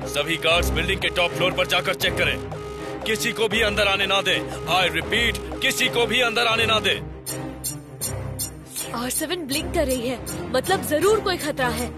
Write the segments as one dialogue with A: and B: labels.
A: सभी guards building के top floor पर जाकर चेक करें। किसी को भी अंदर आने ना दे। आई रिपीट, किसी को भी अंदर आने ना दे।
B: R7 ब्लिंक कर रही है, मतलब जरूर कोई खतरा है।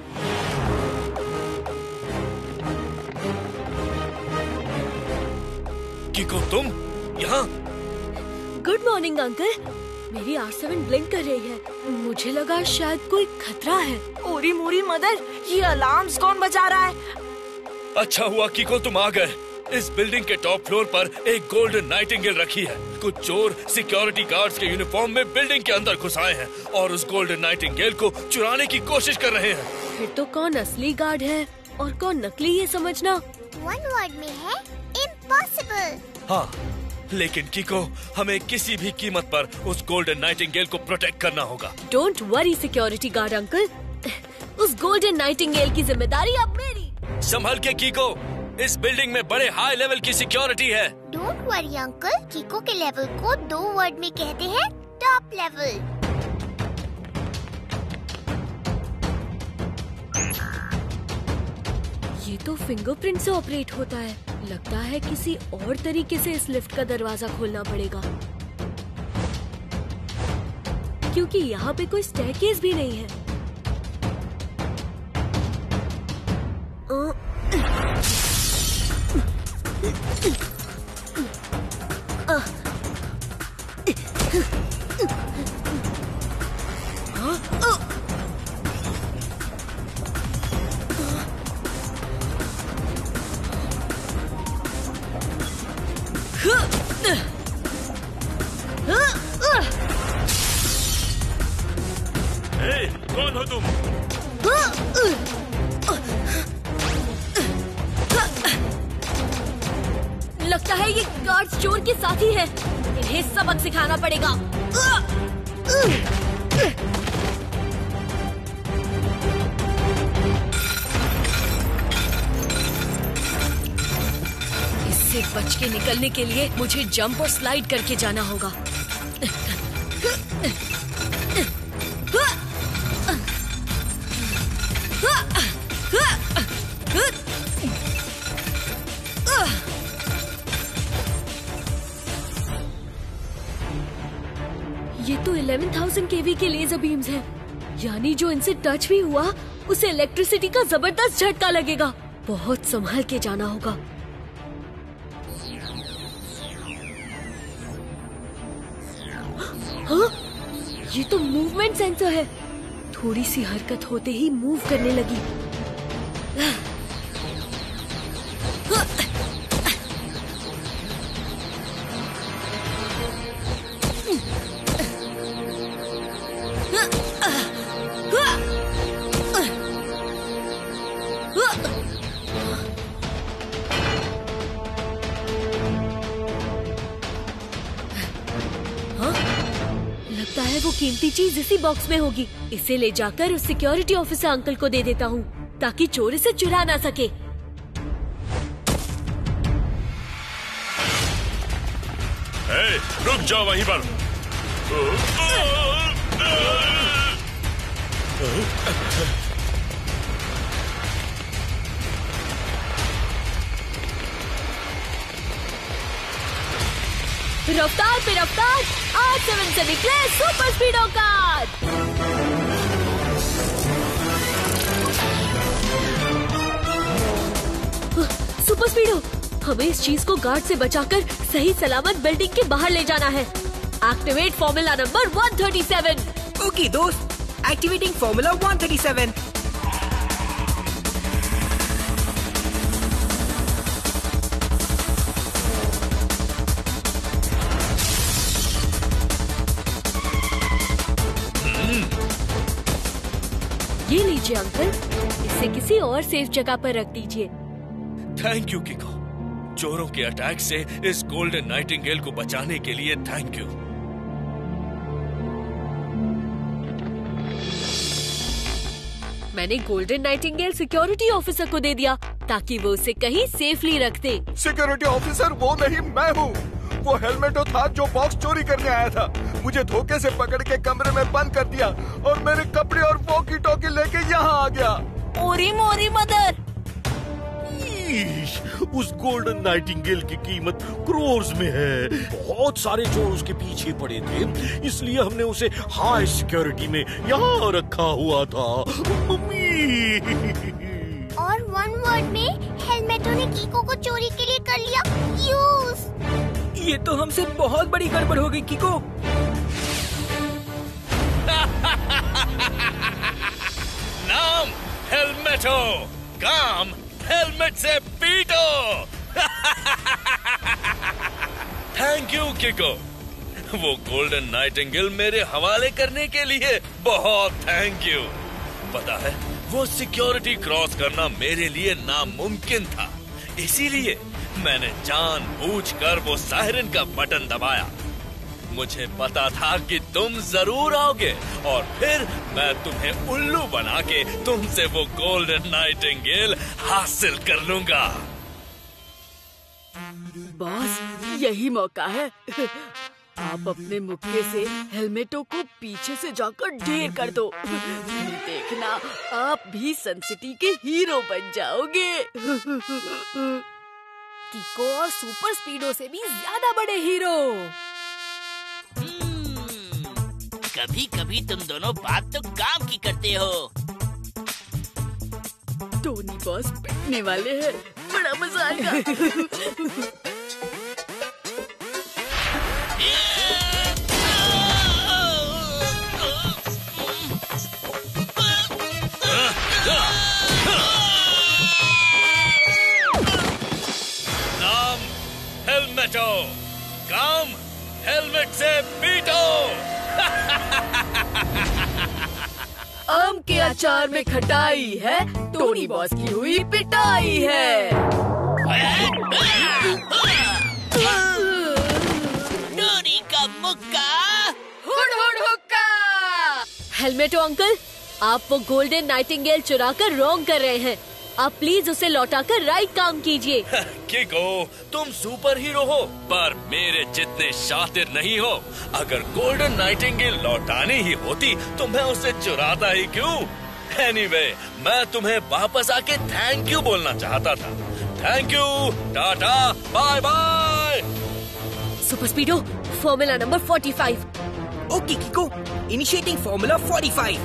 A: किको, तुम यहाँ?
B: Good morning uncle. मेरी R7 ब्लिंक कर रही है, मुझे लगा शायद कोई खतरा है।
C: ओरी मोरी मदर, ये अलार्म्स कौन बजा रहा है?
A: अच्छा हुआ किको तुम आ गए। इस बिल्डिंग के टॉप फ्लोर पर एक गोल्डन नाइटिंगेल रखी है। कुछ चोर सिक्योरिटी गार्ड्स के यूनिफॉर्म में बिल्डिंग के अंदर घुस आए हैं और उस गोल्डन नाइटिंगेल को चुराने की कोशिश कर रहे हैं।
B: फिर तो कौन असली गार्ड है और कौन नकली, ये समझना
D: वन वर्ड में है इम्पॉसिबल।
A: हाँ, लेकिन किको, हमें किसी भी कीमत पर उस गोल्डन नाइटिंगेल को प्रोटेक्ट करना होगा।
B: Don't worry security guard uncle, उस गोल्डन नाइटिंगेल की जिम्मेदारी अब मेरी।
A: संभल के किको, इस बिल्डिंग में बड़े हाई लेवल की सिक्योरिटी है।
D: डोंट वरी अंकल, किको के लेवल को 2 वर्ड में कहते हैं टॉप लेवल।
B: ये तो फिंगरप्रिंट से ऑपरेट होता है। लगता है किसी और तरीके से इस लिफ्ट का दरवाजा खोलना पड़ेगा, क्योंकि यहाँ पे कोई स्टेयरकेस भी नहीं है।
A: कौन हो तुम?
B: लगता है ये गार्ड्स चोर के साथी है। इन्हें सबक सिखाना पड़ेगा। इससे बच के निकलने के लिए मुझे जंप और स्लाइड करके जाना होगा। ये तो 11,000 kV के लेजर बीम्स हैं, यानी जो इनसे टच भी हुआ उसे इलेक्ट्रिसिटी का जबरदस्त झटका लगेगा। बहुत संभल के जाना होगा। हाँ? ये तो मूवमेंट सेंसर है। थोड़ी सी हरकत होते ही मूव करने लगी। लगता है वो कीमती चीज इसी बॉक्स में होगी। इसे ले जाकर उस सिक्योरिटी ऑफिसर अंकल को दे देता हूँ ताकि चोर इसे चुरा ना सके।
A: रुक जाओ वहीं पर।
B: रफ्तार पे रफ्तार, R7 से निकले super Speedo car. Super Speedo, हमें इस चीज को गार्ड से बचाकर सही सलामत बिल्डिंग के बाहर ले जाना है। Activate formula number 137।
E: ओके दोस्त, एक्टिवेटिंग फॉर्मूला 137।
B: ये लीजिए अंकल, इसे किसी और सेफ जगह पर रख दीजिए।
A: थैंक यू किको, चोरों के अटैक से इस गोल्डन नाइटिंगेल को बचाने के लिए थैंक यू।
B: मैंने गोल्डन नाइटिंगेल सिक्योरिटी ऑफिसर को दे दिया ताकि वो उसे कहीं सेफली रख दे।
F: सिक्योरिटी ऑफिसर वो नहीं, मैं हूँ। वो हेलमेटो था जो बॉक्स चोरी करने आया था। मुझे धोखे से पकड़ के कमरे में बंद कर दिया और मेरे कपड़े और वॉकी टॉकी लेके यहाँ आ गया।
C: ओरी मोरी मदर।
G: उस गोल्डन नाइटिंगेल की कीमत करोड़ में है। बहुत सारे चोर उसके पीछे पड़े थे, इसलिए हमने उसे हाई सिक्योरिटी में यहाँ रखा हुआ था। मम्मी।
D: और वन वर्ड में हेलमेटो ने कीको को चोरी के लिए कर लिया यूज।
E: ये तो हमसे बहुत बड़ी गड़बड़ हो गई कीको।
A: नाम हेलमेटो, काम हेलमेट से पीटो। थैंक यू किको, वो गोल्डन नाइटिंगेल मेरे हवाले करने के लिए बहुत थैंक यू। पता है, वो सिक्योरिटी क्रॉस करना मेरे लिए नामुमकिन था, इसीलिए मैंने जानबूझकर वो सायरन का बटन दबाया। मुझे पता था कि तुम जरूर आओगे और फिर मैं तुम्हें उल्लू बना के तुमसे वो गोल्डन नाइटिंगेल हासिल कर लूंगा।
H: बॉस, यही मौका है। आप अपने मुक्के से हेलमेटो को पीछे से जाकर ढेर कर दो। देखना, आप भी सनसिटी के हीरो बन जाओगे।
B: कीको और सुपर स्पीडो से भी ज्यादा बड़े हीरो।
I: कभी कभी तुम दोनों बात तो काम की करते हो।
H: टोनी बॉस पिटने वाले हैं, बड़ा मजा आएगा।
A: नाम हेलमेटो, काम हेलमेट से पीटो।
H: आम के अचार में खटाई है, टोनी बॉस की हुई पिटाई है।
I: टोनी का मुक्का,
H: हुड हुड हुक्का।
B: हेलमेटो अंकल, आप वो गोल्डन नाइटिंगेल चुरा कर रॉन्ग कर रहे हैं। आप प्लीज उसे लौटाकर राइट काम कीजिए।
A: किको, तुम सुपर हीरो हो, पर मेरे जितने शातिर नहीं हो। अगर गोल्डन नाइटिंगेल लौटानी ही होती तो मैं उसे चुराता ही क्यों? एनीवे, मैं तुम्हें वापस आके थैंक यू बोलना चाहता था। Thank you, tata, bye bye.
B: Super Speedo, formula number 45।
E: Okay Kiko, initiating formula 45।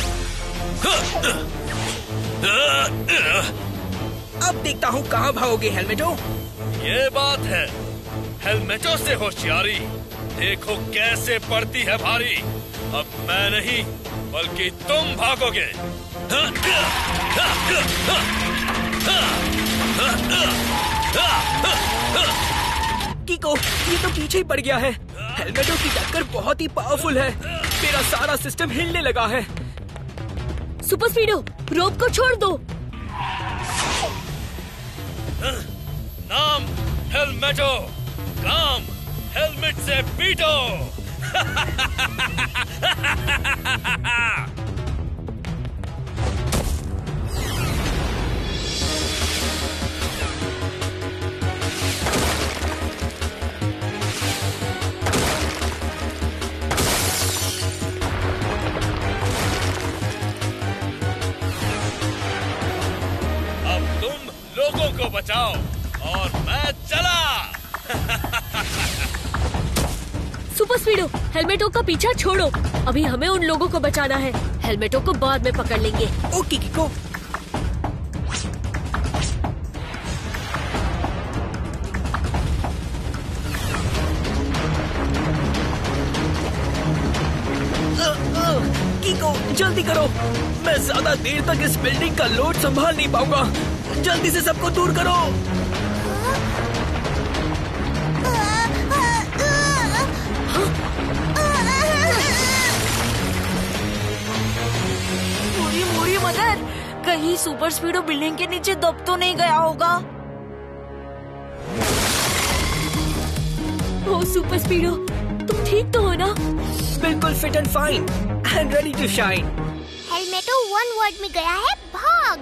E: अब देखता हूँ कहाँ भागोगे हेलमेटो।
A: ये बात है, हेलमेटो से होशियारी देखो कैसे पड़ती है भारी। अब मैं नहीं बल्कि तुम भागोगे।
E: कीको, ये तो पीछे ही पड़ गया है। हेलमेटो की टक्कर बहुत ही पावरफुल है। मेरा सारा सिस्टम हिलने लगा है।
B: सुपर स्पीडो, रोप को छोड़ दो।
A: नाम हेलमेटो, काम हेलमेट से पीटो। लोगों को बचाओ और मैं चला।
B: सुपर स्पीडो, हेलमेटो का पीछा छोड़ो। अभी हमें उन लोगों को बचाना है। हेलमेटो को बाद में पकड़ लेंगे।
E: ओके कीको। कीको, जल्दी करो। मैं ज्यादा देर तक इस बिल्डिंग का लोड संभाल नहीं पाऊंगा। जल्दी से सबको दूर करो।
C: पूरी मदद, कहीं सुपर स्पीडो बिल्डिंग के नीचे दब तो नहीं गया होगा।
B: ओ सुपर स्पीडो, तुम ठीक तो हो ना?
E: बिल्कुल fit and fine and ready to shine.
D: हेलमेटो वन वर्ड में गया है भाग।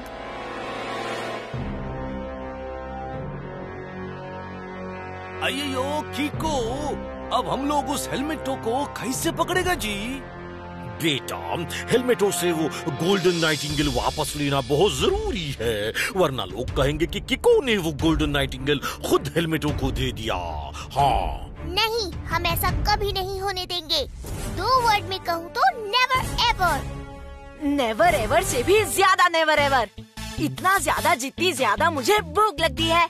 G: अयो कीको, अब हम लोग उस हेलमेटो को कैसे पकड़ेगा जी? बेटा, हेलमेटो से वो गोल्डन नाइटिंगेल वापस लेना बहुत जरूरी है, वरना लोग कहेंगे कि किको ने वो गोल्डन नाइटिंगेल खुद हेलमेटो को दे दिया। हाँ
D: नहीं, हम ऐसा कभी नहीं होने देंगे। 2 वर्ड में कहूँ तो नेवर एवर।
C: नेवर एवर से भी ज्यादा नेवर एवर। इतना ज्यादा जितनी ज्यादा मुझे भूख लगती है।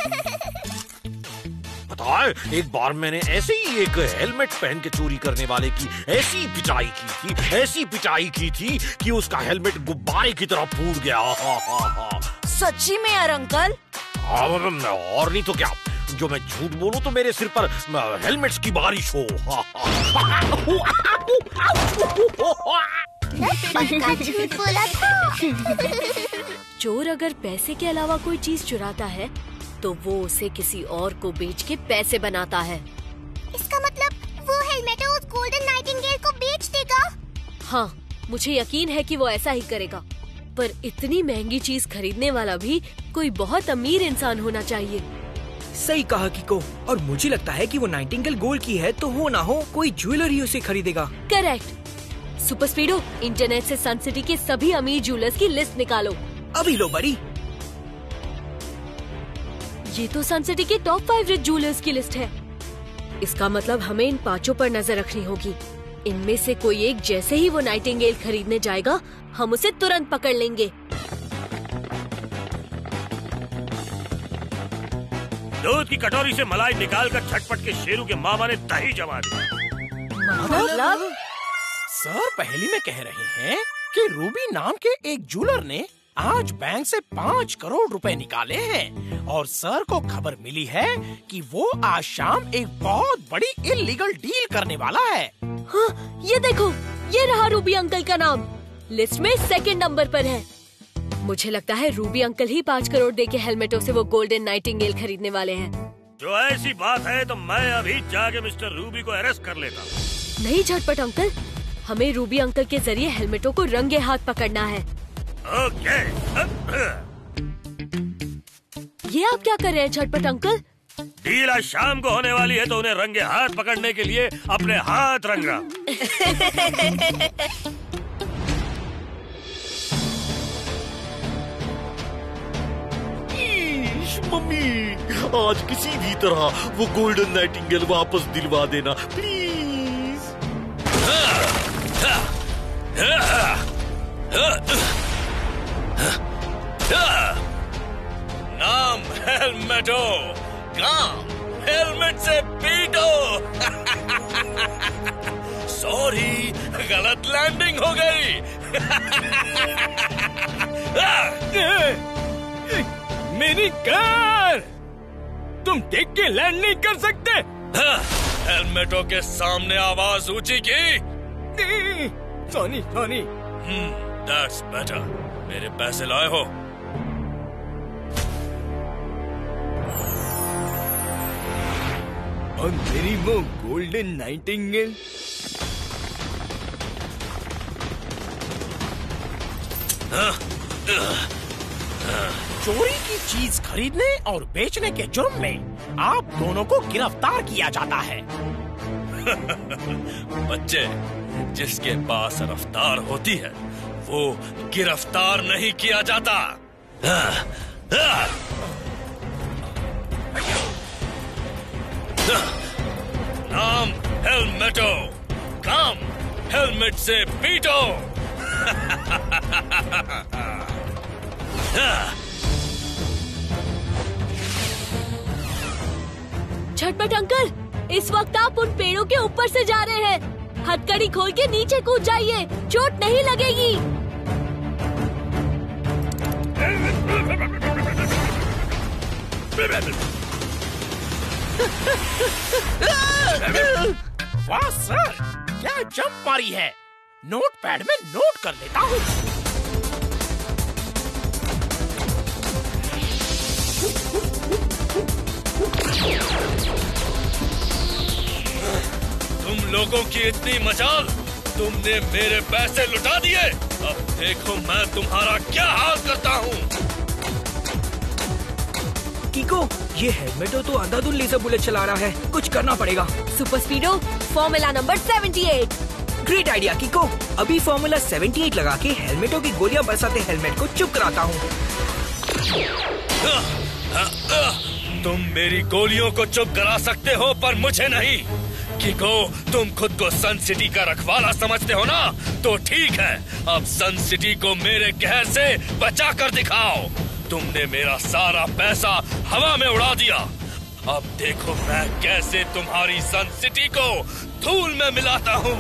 G: पता है, एक बार मैंने ऐसे ही एक हेलमेट पहन के चोरी करने वाले की ऐसी पिटाई की थी कि उसका हेलमेट गुब्बारे की तरह फूट गया।
C: सच्ची में यार अंकल?
G: और नहीं तो क्या, जो मैं झूठ बोलूं तो मेरे सिर पर हेलमेट्स की बारिश हो।
D: पक्का झूठ बोला था।
B: चोर अगर पैसे के अलावा कोई चीज चुराता है तो वो उसे किसी और को बेच के पैसे बनाता है।
D: इसका मतलब वो हेलमेट उस गोल्डन नाइटिंगेल को बेच देगा?
B: हाँ, मुझे यकीन है कि वो ऐसा ही करेगा। पर इतनी महंगी चीज खरीदने वाला भी कोई बहुत अमीर इंसान होना चाहिए।
E: सही कहा किको, और मुझे लगता है कि वो नाइटिंगेल गोल्ड की है तो हो ना हो कोई ज्वेलर ही उसे खरीदेगा।
B: करेक्ट। सुपर स्पीडो, इंटरनेट से सन सिटी के सभी अमीर ज्वेलर्स की लिस्ट निकालो।
E: अभी लो बड़ी।
B: ये तो सन सिटी के टॉप 5 रिच ज्वेलर्स की लिस्ट है। इसका मतलब हमें इन 5 पर नजर रखनी होगी। इनमें से कोई एक जैसे ही वो नाइटिंगेल खरीदने जाएगा, हम उसे तुरंत पकड़ लेंगे।
G: दूध की कटोरी से मलाई निकालकर झटपट के शेरू के मामा ने दही जमा दिया।
C: मतलब?
J: सर पहेली में कह रहे हैं कि रूबी नाम के एक ज्वेलर ने आज बैंक से 5 करोड़ रुपए निकाले हैं और सर को खबर मिली है कि वो आज शाम एक बहुत बड़ी इल्लीगल डील करने वाला है।
B: हाँ, ये देखो, ये रहा रूबी अंकल का नाम, लिस्ट में 2nd नंबर पर है। मुझे लगता है रूबी अंकल ही 5 करोड़ दे के हेलमेटों से वो गोल्डन नाइटिंगेल खरीदने वाले हैं।
G: जो ऐसी बात है तो मैं अभी जाके मिस्टर रूबी को अरेस्ट कर लेता हूँ।
B: नहीं झटपट अंकल, हमें रूबी अंकल के जरिए हेलमेटों को रंगे हाथ पकड़ना है।
G: ओके।
B: ये आप क्या कर रहे हैं झटपट अंकल?
G: डील आज शाम को होने वाली है तो उन्हें रंगे हाथ पकड़ने के लिए अपने हाथ रंग रहा। मम्मी, आज किसी भी तरह वो गोल्डन नाइटिंगेल वापस दिलवा देना प्लीज।
A: नाम हेलमेटो, काम हेलमेट से पीटो। सॉरी, गलत लैंडिंग हो गई।
E: मेरी कार! तुम देख के लैंड नहीं कर सकते?
A: हेलमेटो के सामने आवाज ऊंची की।
E: सॉरी।
A: That's better. मेरे पैसे लाए हो?
E: और मेरी वो गोल्डन नाइटिंगेल?
J: चोरी की चीज खरीदने और बेचने के जुर्म में आप दोनों को गिरफ्तार किया जाता है।
A: बच्चे, जिसके पास रफ्तार होती है वो गिरफ्तार नहीं किया जाता। नाम हेलमेटो, काम हेलमेट से पीटो।
B: झटपट अंकल, इस वक्त आप उन पेड़ों के ऊपर से जा रहे हैं। हथकड़ी खोल के नीचे कूद जाइए, चोट नहीं लगेगी।
J: वाह सर, क्या जंप मारी है। नोटपैड में नोट कर लेता हूँ।
A: तुम लोगों की इतनी मजाल, तुमने मेरे पैसे लुटा दिए। अब देखो मैं तुम्हारा क्या हाल करता हूँ।
E: किको, ये हेलमेटो तो अंधाधुंध लेजर बुलेट चला रहा है, कुछ करना पड़ेगा।
B: Super Speedo, formula number 78।
E: Great idea Kiko. अभी फॉर्मूला 78 लगा के हेलमेटों की गोलियां बरसाते हेलमेट को चुप कराता हूँ।
A: तुम मेरी गोलियों को चुप करा सकते हो पर मुझे नहीं। किको, तुम खुद को सन सिटी का रखवाला समझते हो ना? तो ठीक है, अब सन सिटी को मेरे कहर से बचा कर दिखाओ। तुमने मेरा सारा पैसा हवा में उड़ा दिया। अब देखो मैं कैसे तुम्हारी सन सिटी को धूल में मिलाता हूँ।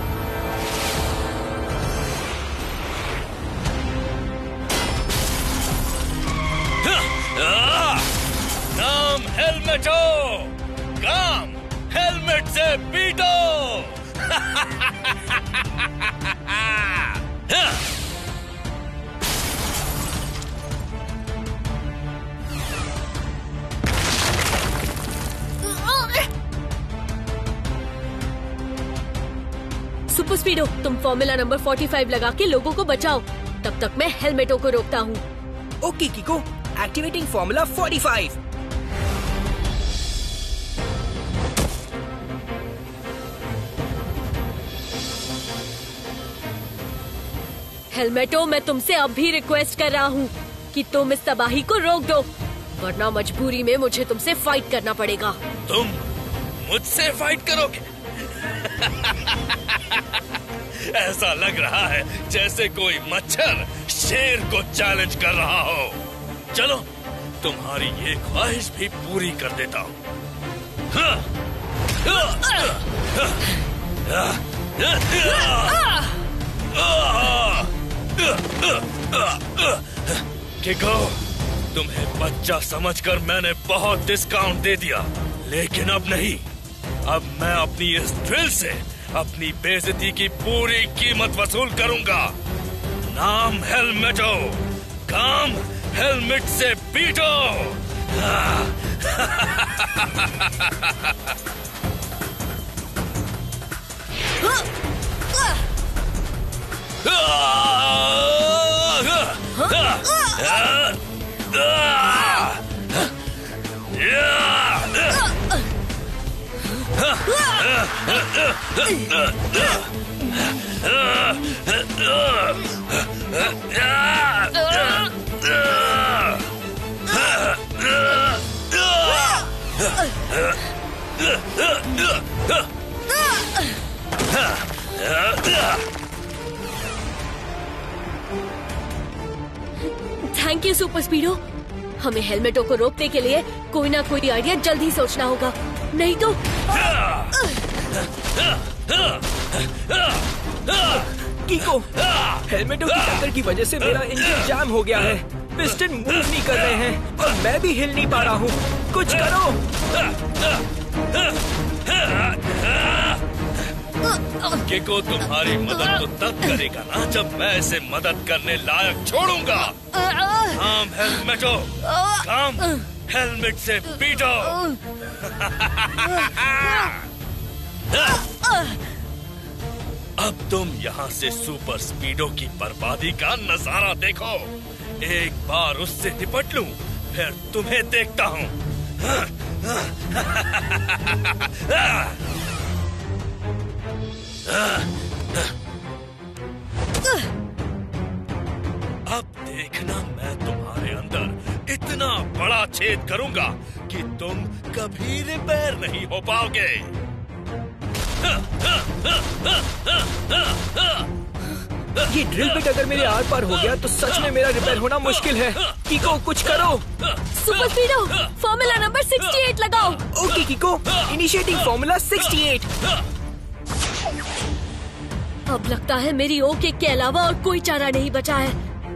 A: नाम हेलमेटो, काम हेलमेट से पीटो।
B: सुपर स्पीडो, तुम फॉर्मूला नंबर 45 लगा के लोगों को बचाओ। तब तक मैं हेलमेटों को रोकता हूँ।
E: Okay Kiko, activating formula 45।
B: हेलमेटो, मैं तुमसे अब भी रिक्वेस्ट कर रहा हूँ कि तुम इस तबाही को रोक दो, वरना मजबूरी में मुझे तुमसे फाइट करना पड़ेगा।
A: तुम मुझसे फाइट करोगे? ऐसा लग रहा है जैसे कोई मच्छर शेर को चैलेंज कर रहा हो। चलो, तुम्हारी ये ख्वाहिश भी पूरी कर देता हूँ। किको, तुम्हें बच्चा समझकर मैंने बहुत डिस्काउंट दे दिया, लेकिन अब नहीं। अब मैं अपनी इस थ्रिल से अपनी बेइज्जती की पूरी कीमत वसूल करूंगा। नाम हेलमेटो, काम हेलमेट से पीटो।
B: Thank you super Speedo. हमें हेलमेटों को रोकने के लिए कोई ना कोई आइडिया जल्दी सोचना होगा, नहीं तो।
E: किको, हेलमेटों की टक्कर की वजह से मेरा इंजन जाम हो गया है। पिस्टन मूव नहीं कर रहे हैं और मैं भी हिल नहीं पा रहा हूँ। कुछ करो।
A: किको, तुम्हारी मदद तो तब करेगा ना जब मैं इसे मदद करने लायक छोड़ूंगा। काम हेलमेटो, काम हेलमेट से पीटो। अब तुम यहाँ से सुपर स्पीडो की बर्बादी का नजारा देखो। एक बार उससे निपट लूं, फिर तुम्हें देखता हूँ। अब देखना मैं तुम्हारे अंदर इतना बड़ा छेद करूंगा कि तुम कभी रिपेयर नहीं हो पाओगे।
E: ये ड्रिल बिट अगर मेरे आर पार हो गया तो सच में मेरा रिपेयर होना मुश्किल है। किको, कुछ करो।
B: सुपर स्पीडो, फॉर्मूला नंबर 68 लगाओ।
E: Okay Kiko, initiating formula 68।
B: अब लगता है मेरी ओके के अलावा और कोई चारा नहीं बचा है।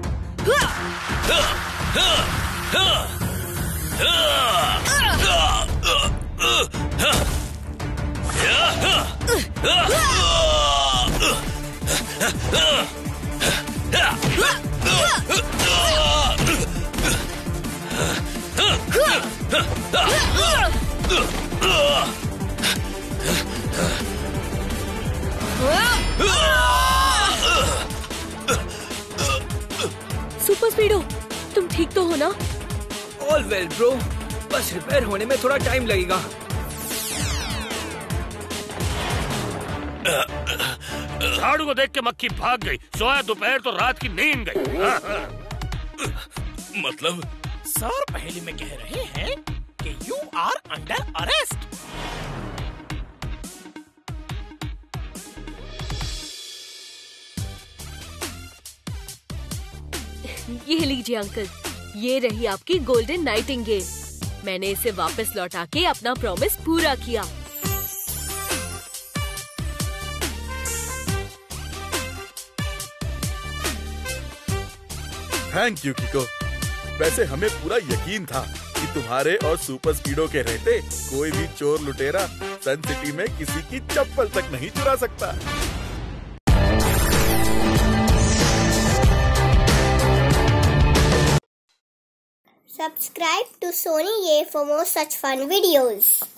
B: सुपर स्पीडो, तुम ठीक तो हो ना?
E: ऑल वेल ब्रो, बस रिपेयर होने में थोड़ा टाइम लगेगा।
G: झाड़ू को देख के मक्खी भाग गई, सोया दोपहर तो रात की नींद गई।
A: मतलब
J: सर पहले में कह रहे हैं कि यू आर अंडर अरेस्ट।
B: ये लीजिए अंकल, ये रही आपकी गोल्डन नाइटिंगेल। मैंने इसे वापस लौटा के अपना प्रॉमिस पूरा किया।
F: Thank you Kiko. वैसे हमें पूरा यकीन था कि तुम्हारे और सुपर स्पीडो के रहते कोई भी चोर लुटेरा सन सिटी में किसी की चप्पल तक नहीं चुरा सकता।
D: Subscribe to Sony Ye for more such fun videos.